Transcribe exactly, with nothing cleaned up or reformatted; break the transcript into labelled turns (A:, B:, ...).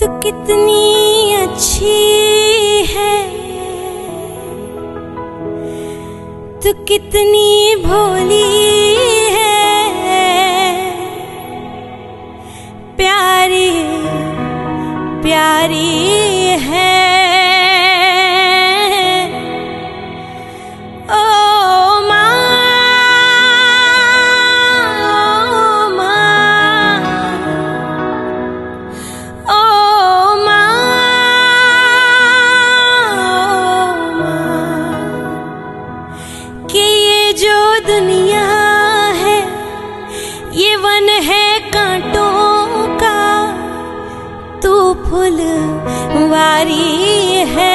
A: तू कितनी अच्छी है, तू कितनी भोली है, प्यारी प्यारी है। दुनिया है ये वन है कांटों का, तू फुलवारी है।